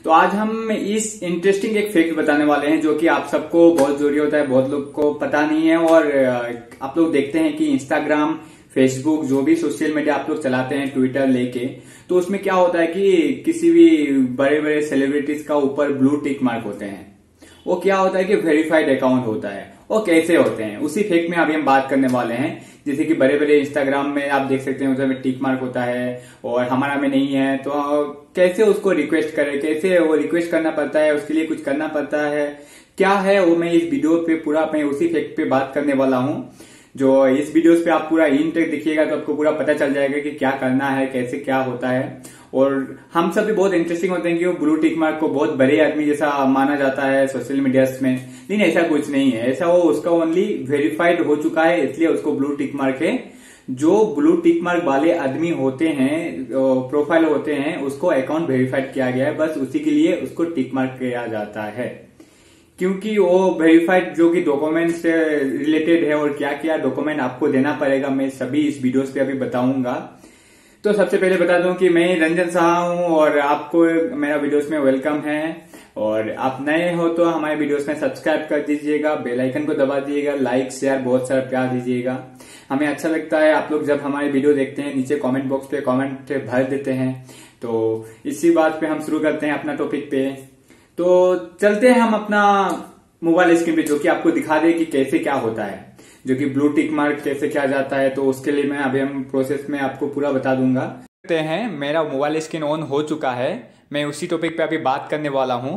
तो आज हम इस इंटरेस्टिंग एक फैक्ट बताने वाले हैं जो कि आप सबको बहुत जरूरी होता है, बहुत लोग को पता नहीं है। और आप लोग देखते हैं कि इंस्टाग्राम, फेसबुक, जो भी सोशल मीडिया आप लोग चलाते हैं, ट्विटर लेके, तो उसमें क्या होता है कि किसी भी बड़े बड़े सेलिब्रिटीज का ऊपर ब्लू टिक मार्क होते हैं। वो क्या होता है कि वेरीफाइड अकाउंट होता है। वो कैसे होते हैं उसी फैक्ट में अभी हम बात करने वाले हैं। जैसे कि बड़े बड़े इंस्टाग्राम में आप देख सकते हैं उसमें टिक मार्क होता है और हमारा में नहीं है, तो कैसे उसको रिक्वेस्ट करें, कैसे वो रिक्वेस्ट करना पड़ता है, उसके लिए कुछ करना पड़ता है, क्या है वो मैं इस वीडियो पे पूरा मैं उसी फैक्ट पे बात करने वाला हूँ। जो इस वीडियो पे आप पूरा इन तक देखिएगा तो आपको पूरा पता चल जाएगा कि क्या करना है, कैसे क्या होता है। और हम सब भी बहुत इंटरेस्टिंग होते हैं कि वो ब्लू टिक मार्क को बहुत बड़े आदमी जैसा माना जाता है सोशल मीडिया में, लेकिन ऐसा कुछ नहीं है। ऐसा वो उसका ओनली वेरीफाइड हो चुका है इसलिए उसको ब्लू टिक मार्क है। जो ब्लू टिक मार्क वाले आदमी होते हैं, प्रोफाइल होते हैं, उसको अकाउंट वेरीफाइड किया गया है, बस उसी के लिए उसको टिक मार्क किया जाता है। क्योंकि वो वेरीफाइड जो कि डॉक्यूमेंट से रिलेटेड है और क्या क्या डॉक्यूमेंट आपको देना पड़ेगा मैं सभी इस वीडियो पे अभी बताऊंगा। तो सबसे पहले बता दूं कि मैं रंजन शाह हूं और आपको मेरा वीडियोस में वेलकम है। और आप नए हो तो हमारे वीडियोस में सब्सक्राइब कर दीजिएगा, बेल आइकन को दबा दीजिएगा, लाइक शेयर बहुत सारा प्यार दीजिएगा। हमें अच्छा लगता है आप लोग जब हमारे वीडियो देखते हैं नीचे कमेंट बॉक्स पे कमेंट भर देते हैं। तो इसी बात पे हम शुरू करते हैं अपना टॉपिक पे। तो चलते हैं हम अपना मोबाइल स्क्रीन पे, जो कि आपको दिखा दे कि कैसे क्या होता है, जो कि ब्लू टिक मार्क कैसे किया जाता है। तो उसके लिए मैं अभी हम प्रोसेस में आपको पूरा बता दूंगा। देखते हैं मेरा मोबाइल स्क्रीन ऑन हो चुका है, मैं उसी टॉपिक पे अभी बात करने वाला हूं।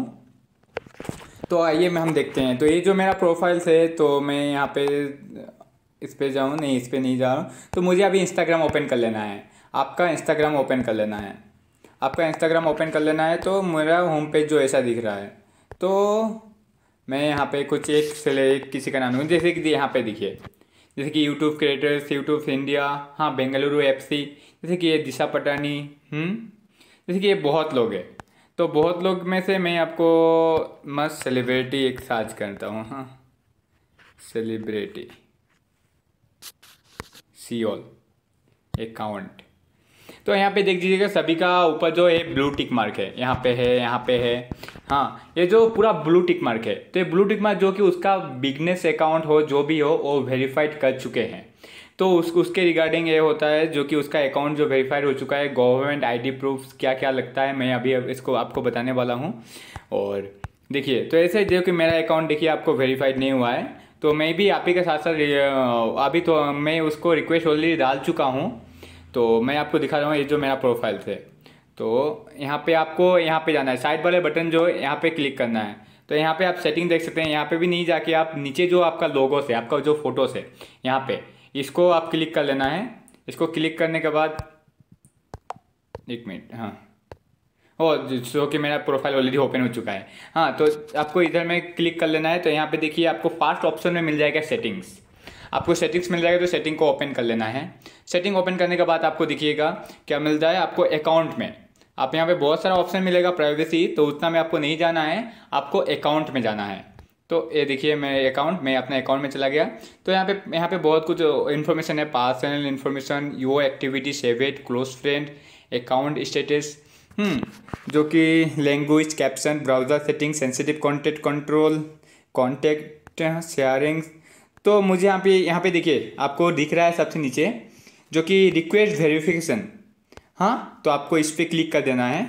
तो आइए हम देखते हैं। तो ये जो मेरा प्रोफाइल है, तो मैं यहाँ पे इस पे जाऊँ, नहीं इस पे नहीं जा रहा हूँ। तो मुझे अभी इंस्टाग्राम ओपन कर लेना है। आपका इंस्टाग्राम ओपन कर लेना है, आपका इंस्टाग्राम ओपन कर लेना है। तो मेरा होम पेज जो ऐसा दिख रहा है, तो मैं यहाँ पे कुछ एक किसी का नाम लूँ, जैसे कि यहाँ पे देखिए, जैसे कि यूट्यूब क्रिएटर्स, यूट्यूब इंडिया, हाँ बेंगलुरु एफसी, जैसे कि ये दिशा पटानी, जैसे कि ये बहुत लोग हैं। तो बहुत लोग में से मैं आपको मस्त सेलिब्रिटी एक सर्च करता हूँ। हाँ, सेलिब्रिटी सियोल अकाउंट। तो यहाँ पे देख लीजिएगा सभी का ऊपर जो है ब्लू टिक मार्क है, यहाँ पे है, यहाँ पे है। हाँ, ये जो पूरा ब्लू टिक मार्क है, तो ये ब्लू टिक मार्क जो कि उसका बिजनेस अकाउंट हो, जो भी हो, वो वेरीफाइड कर चुके हैं। तो उसके रिगार्डिंग ये होता है जो कि उसका अकाउंट जो वेरीफाइड हो चुका है, गवर्नमेंट आईडी प्रूफ क्या क्या लगता है, मैं अभी इसको आपको बताने वाला हूँ। और देखिए, तो ऐसे जो कि मेरा अकाउंट देखिए आपको वेरीफाइड नहीं हुआ है, तो मैं भी आप ही के साथ साथ अभी तो मैं उसको रिक्वेस्ट ऑलरेडी डाल चुका हूँ। तो मैं आपको दिखा रहा हूँ ये जो मेरा प्रोफाइल है। तो यहाँ पे आपको यहाँ पे जाना है, साइड वाले बटन जो है यहाँ पे क्लिक करना है। तो यहाँ पे आप सेटिंग देख सकते हैं, यहाँ पे भी नहीं जाके आप नीचे जो आपका लोगोस है, आपका जो फोटोस है, यहाँ पे इसको आप क्लिक कर लेना है। इसको क्लिक करने के बाद एक मिनट, हाँ, और जो कि मेरा प्रोफाइल ऑलरेडी ओपन हो चुका है। हाँ, तो आपको इधर में क्लिक कर लेना है। तो यहाँ पे देखिए आपको फर्स्ट ऑप्शन में मिल जाएगा सेटिंग्स, आपको सेटिंग्स मिल जाएगा। तो सेटिंग को ओपन कर लेना है। सेटिंग ओपन करने के बाद आपको दिखिएगा क्या मिलता है आपको अकाउंट में। आप यहाँ पे बहुत सारा ऑप्शन मिलेगा प्राइवेसी, तो उतना में आपको नहीं जाना है, आपको अकाउंट में जाना है। तो ये देखिए मैं अपने अकाउंट में चला गया। तो यहाँ पे बहुत कुछ इन्फॉर्मेशन है, personal information, your activity, saved, close friend, account status, जो कि language, caption, browser setting, sensitive content control, contact sharing. तो मुझे यहाँ पे देखिए आपको दिख रहा है सबसे नीचे जो कि रिक्वेस्ट वेरिफिकेशन। हाँ, तो आपको इस पर क्लिक कर देना है।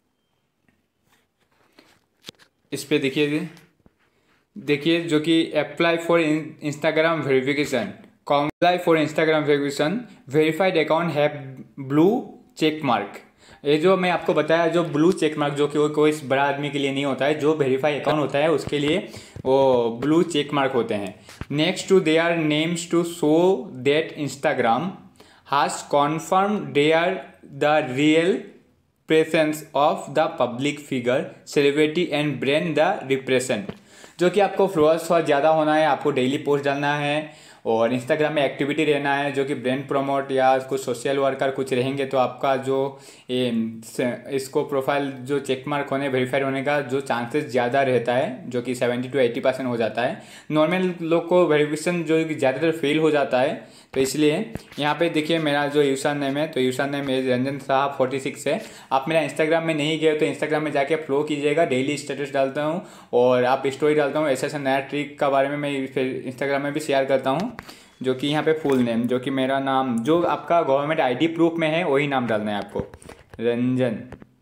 इस पर देखिए जो कि apply for Instagram verification, apply for Instagram verification, verified account have blue check mark. ये जो मैं आपको बताया, जो ब्लू चेक मार्क जो कि कोई बड़ा आदमी के लिए नहीं होता है, जो वेरीफाई अकाउंट होता है उसके लिए वो ब्लू चेक मार्क होते हैं। Next to their names to show that Instagram has confirm they are the real presence of the public figure, celebrity and brand the represent. जो कि आपको फॉलोअर्स थोड़ा ज़्यादा होना है, आपको डेली पोस्ट डालना है और इंस्टाग्राम में एक्टिविटी रहना है, जो कि ब्रांड प्रमोट या कुछ सोशल वर्कर कुछ रहेंगे, तो आपका जो इसको प्रोफाइल जो चेक मार्क होने, वेरीफाइड होने का जो चांसेस ज़्यादा रहता है, जो कि 70 to 80% हो जाता है। नॉर्मल लोग को वेरिफिकेशन जो ज़्यादातर फेल हो जाता है, तो इसलिए यहाँ पे देखिए मेरा जो यूजर नेम है, तो यूजर नेम रंजन साहा 46 है। आप मेरा इंस्टाग्राम में नहीं गए तो इंस्टाग्राम में जाके फॉलो कीजिएगा, डेली स्टेटस डालता हूँ और आप स्टोरी डालता हूँ, ऐसा ऐसा नया ट्रिक का बारे में मैं फिर इंस्टाग्राम में भी शेयर करता हूँ। जो कि यहाँ पे फुल नेम, जो कि मेरा नाम जो आपका गवर्नमेंट आईडी प्रूफ में है वही नाम डालना है आपको, रंजन,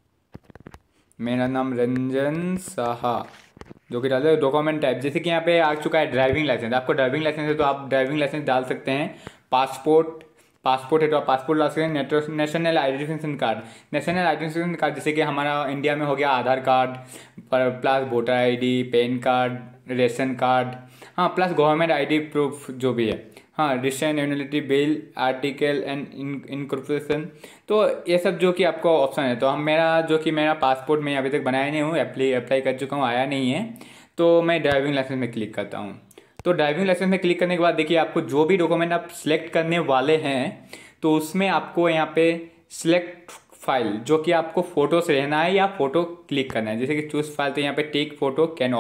मेरा नाम रंजन साहा, जो कि डालते हैं डॉक्यूमेंट टाइप। जैसे कि यहाँ पे आ चुका है ड्राइविंग लाइसेंस, आपको ड्राइविंग लाइसेंस है तो आप ड्राइविंग लाइसेंस डाल सकते हैं। पासपोर्ट है तो आप पासपोर्ट डाल सकते हैं। National identification card, national identification card जैसे कि हमारा इंडिया में हो गया Aadhaar card plus voter ID, PAN card, ration card, हाँ प्लस गवर्नमेंट आईडी प्रूफ जो भी है, हाँ recent utility bill, article and incorporation, तो ये सब जो कि आपको ऑप्शन है। तो हम मेरा पासपोर्ट मैं अभी तक बनाया नहीं हूँ, अप्लाई कर चुका हूँ, आया नहीं है, तो मैं ड्राइविंग लाइसेंस में क्लिक करता हूँ। तो ड्राइविंग लाइसेंस में क्लिक करने के बाद देखिए आपको जो भी डॉक्यूमेंट आप सिलेक्ट करने वाले हैं तो उसमें आपको यहाँ पे सिलेक्ट फाइल, जो कि आपको फोटो से रहना है या फोटो क्लिक करना है। जैसे कि चूज फाइल, तो यहाँ पे take photo can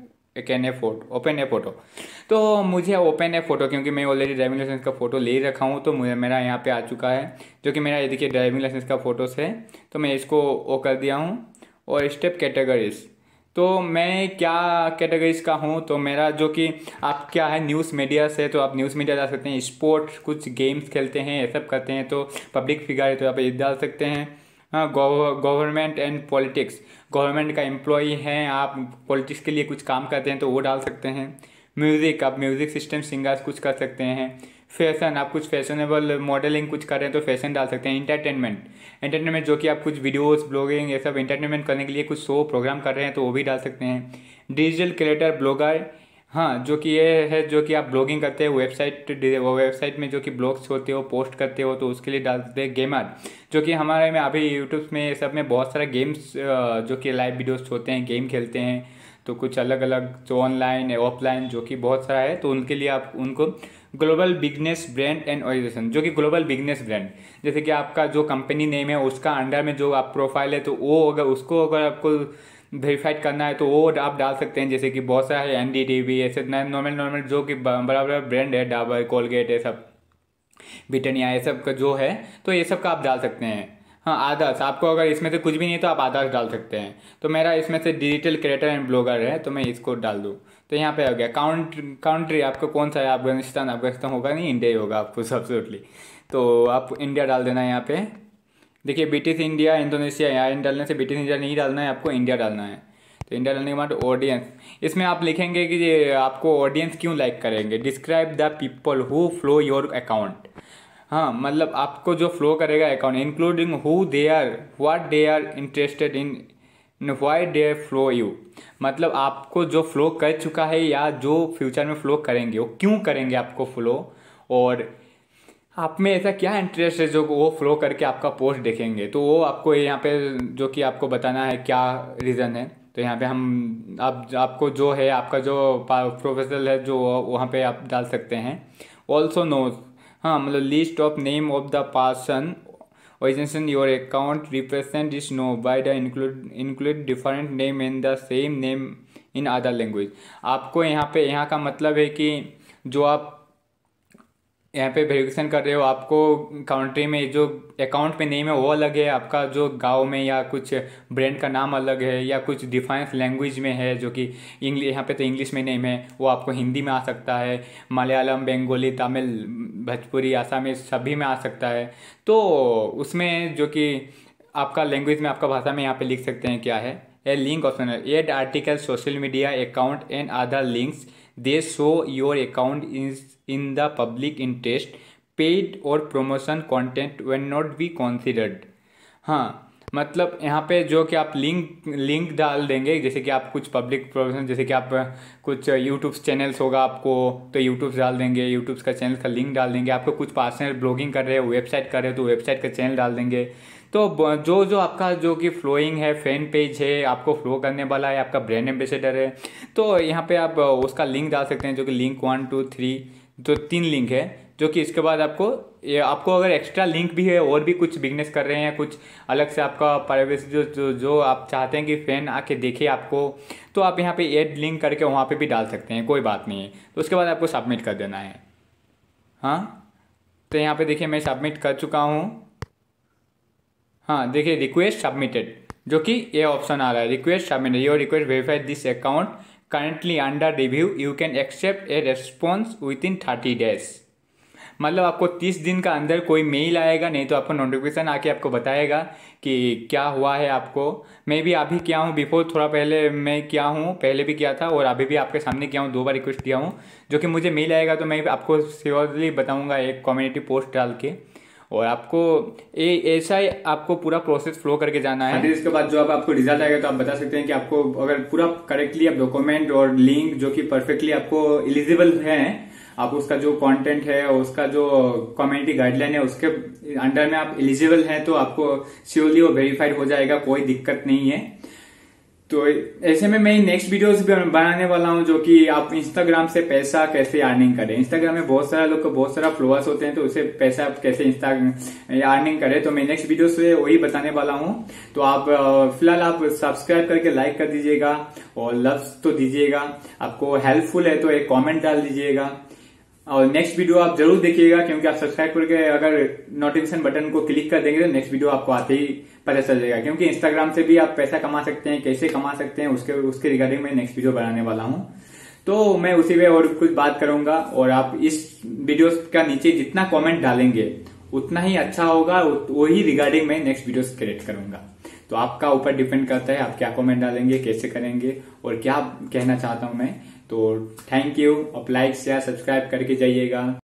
open a photo, तो मुझे ओपन ए फोटो, क्योंकि मैं ऑलरेडी ड्राइविंग लाइसेंस का फोटो ले रखा हूँ तो मुझे मेरा यहाँ पे आ चुका है, जो कि मेरा ये देखिए ड्राइविंग लाइसेंस का फोटोस है। तो मैं इसको ओ कर दिया हूँ। और स्टेप कैटेगरीज, तो मैं क्या कैटेगरीज का हूँ, तो मेरा जो कि आप क्या है न्यूज़ मीडिया से, तो आप न्यूज़ मीडिया डाल सकते हैं, स्पोर्ट्स कुछ गेम्स खेलते हैं ये सब करते हैं तो पब्लिक फिगर है तो आप ये डाल सकते हैं। हाँ गवर्नमेंट एंड पॉलिटिक्स, गवर्नमेंट का एम्प्लॉई हैं आप, पॉलिटिक्स के लिए कुछ काम करते हैं तो वो डाल सकते हैं। म्यूज़िक, आप म्यूज़िक सिस्टम सिंगर्स कुछ कर सकते हैं। फैशन, आप कुछ फैशनेबल मॉडलिंग कुछ कर रहे हैं तो फैशन डाल सकते हैं। एंटरटेनमेंट जो कि आप कुछ वीडियोस ब्लॉगिंग ये सब एंटरटेनमेंट करने के लिए कुछ शो प्रोग्राम कर रहे हैं तो वो भी डाल सकते हैं। डिजिटल क्रिएटर ब्लॉगर, हाँ जो कि ये है जो कि आप ब्लॉगिंग करते हैं, वेबसाइट में जो कि ब्लॉग्स होते हो पोस्ट करते हो तो उसके लिए डाल सकते हैं। गेमर, जो कि हमारे में अभी यूट्यूब में सब में बहुत सारे गेम्स जो कि लाइव वीडियोस होते हैं, गेम खेलते हैं तो कुछ अलग अलग जो ऑनलाइन ऑफलाइन जो कि बहुत सारा है, तो उनके लिए आप उनको global business brand and organisation, जो कि ग्लोबल बिजनेस ब्रांड, जैसे कि आपका जो कंपनी नेम है उसका अंडर में जो आप प्रोफाइल है तो वो अगर आपको वेरीफाइड करना है तो वो आप डाल सकते हैं। जैसे कि बहुत सारा है NDTV, ऐसे नॉर्मल जो कि बड़ा बड़ा ब्रांड है, डाबर, कोलगेट, ये सब ब्रिटानिया, ये सब का जो है तो ये सब का आप डाल सकते हैं। हाँ आदर्स, आपको अगर इसमें से कुछ भी नहीं तो आप आदर्स डाल सकते हैं। तो मेरा इसमें से डिजिटल क्रिएटर एंड ब्लॉगर है तो मैं इसको डाल दूँ। तो यहाँ पे आ गया काउंट्री, आपको कौन सा है, अफगानिस्तान होगा नहीं, इंडिया ही होगा आपको सब्सिट्यूटली, तो आप इंडिया डाल देना है यहाँ पे। देखिए ब्रिटिश इंडिया, इंडोनेशिया, यहाँ डालने से ब्रिटिश इंडिया नहीं डालना है, आपको इंडिया डालना है। तो इंडिया डालने के बाद ऑडियंस, इसमें आप लिखेंगे कि ये आपको ऑडियंस क्यों लाइक करेंगे। Describe the people who follow your account, हाँ मतलब आपको जो फ्लो करेगा account, including who they are, what they are interested in, why they follow you, मतलब आपको जो फ्लो कर चुका है या जो फ्यूचर में फ्लो करेंगे वो क्यों करेंगे आपको फ्लो, और आप में ऐसा क्या इंटरेस्ट है जो वो फ्लो करके आपका पोस्ट देखेंगे, तो वो आपको यहाँ पे जो कि आपको बताना है क्या रीज़न है। तो यहाँ पे हम आपको जो है आपका जो प्रोफेशनल है जो वहाँ पे आप डाल सकते हैं। ऑल्सो नोज, हाँ मतलब list of name of the person organisation your account represent is known by the include different name in the same name in other language. आपको यहाँ का मतलब है कि जो आप यहाँ पे वेरिफिकेशन कर रहे हो, आपको कंट्री में जो अकाउंट में नेम है वो अलग है, आपका जो गांव में या कुछ ब्रांड का नाम अलग है, या कुछ डिफाइंस लैंग्वेज में है जो कि इंग्लिश, यहाँ पे तो इंग्लिश में नेम है, वो आपको हिंदी में आ सकता है, मलयालम, बंगाली, तमिल, भोजपुरी, आसामी सभी में आ सकता है। तो उसमें जो कि आपका लैंग्वेज में आपका भाषा में यहाँ पे लिख सकते हैं क्या है। ए लिंक ऑप्शन है, add article, social media account and other links they show your account in the public interest, paid or promotion content will not be considered। हाँ मतलब यहाँ पे जो कि आप लिंक डाल देंगे, जैसे कि आप कुछ पब्लिक प्रोमोशन, जैसे कि आप कुछ यूट्यूब चैनल्स होगा आपको तो यूट्यूब डाल देंगे, यूट्यूब का चैनल का लिंक डाल देंगे। आपको कुछ पर्सनल ब्लॉगिंग कर रहे हो, वेबसाइट कर रहे हो तो वेबसाइट का चैनल डाल देंगे। तो जो आपका जो कि फ्लोइंग है, फैन पेज है, आपको फ्लो करने वाला है, आपका ब्रांड एम्बेसडर है, तो यहाँ पे आप उसका लिंक डाल सकते हैं, जो कि लिंक 1 2 3, तो 3 लिंक है। जो कि इसके बाद आपको अगर एक्स्ट्रा लिंक भी है और भी कुछ बिजनेस कर रहे हैं, कुछ अलग से आपका प्राइवेसी जो आप चाहते हैं कि फैन आके देखे आपको, तो आप यहाँ पे ऐड लिंक करके वहाँ पे भी डाल सकते हैं, कोई बात नहीं है। तो उसके बाद आपको सबमिट कर देना है। हाँ तो यहाँ पे देखिए मैं सबमिट कर चुका हूँ। हाँ देखिए रिक्वेस्ट सबमिटेड, जो कि ये ऑप्शन आ रहा है, request submitted, your request verified this account currently under review, you can accept a response within 30 days. मतलब आपको 30 दिन का अंदर कोई मेल आएगा, नहीं तो आपको नोटिफिकेशन आके आपको बताएगा कि क्या हुआ है आपको। मैं भी अभी किया हूँ, बिफोर थोड़ा पहले मैं किया हूँ, पहले भी किया था और अभी भी आपके सामने किया हूँ, 2 बार रिक्वेस्ट किया हूँ। जो कि मुझे मेल आएगा तो मैं आपको श्योरली बताऊँगा एक कम्युनिटी पोस्ट डाल के। और आपको ऐसा ही आपको पूरा प्रोसेस फ्लो करके जाना है। इसके बाद जो अब आपको रिजल्ट आएगा तो आप बता सकते हैं कि आपको अगर पूरा करेक्टली आप डॉक्यूमेंट और लिंक जो कि परफेक्टली आपको एलिजिबल है, आप उसका जो कंटेंट है और उसका जो कम्युनिटी गाइडलाइन है उसके अंडर में आप एलिजिबल हैं, तो आपको श्योरली वो वेरीफाइड हो जाएगा, कोई दिक्कत नहीं है। तो ऐसे में मैं नेक्स्ट वीडियोस भी बनाने वाला हूं, जो कि आप इंस्टाग्राम से पैसा कैसे अर्निंग करें। इंस्टाग्राम में बहुत सारा लोग को बहुत सारा फॉलोअर्स होते हैं, तो उससे पैसा आप कैसे अर्निंग करें, तो मैं नेक्स्ट वीडियो से वही बताने वाला हूं। तो आप फिलहाल आप सब्सक्राइब करके लाइक कर दीजिएगा और लव तो दीजिएगा। आपको हेल्पफुल है तो एक कॉमेंट डाल दीजिएगा और नेक्स्ट वीडियो आप जरूर देखिएगा, क्योंकि आप सब्सक्राइब करके अगर नोटिफिकेशन बटन को क्लिक कर देंगे तो नेक्स्ट वीडियो आपको आते ही पता चल जाएगा। क्योंकि इंस्टाग्राम से भी आप पैसा कमा सकते हैं, कैसे कमा सकते हैं उसके रिगार्डिंग में नेक्स्ट वीडियो बनाने वाला हूं। तो मैं उसी में और कुछ बात करूंगा, और आप इस वीडियो का नीचे जितना कॉमेंट डालेंगे उतना ही अच्छा होगा, वही रिगार्डिंग मैं नेक्स्ट वीडियो क्रिएट करूंगा। तो आपका ऊपर डिपेंड करता है आप क्या कमेंट डालेंगे, कैसे करेंगे और क्या कहना चाहता हूं मैं। तो थैंक यू। आप लाइक शेयर सब्सक्राइब करके जाइएगा।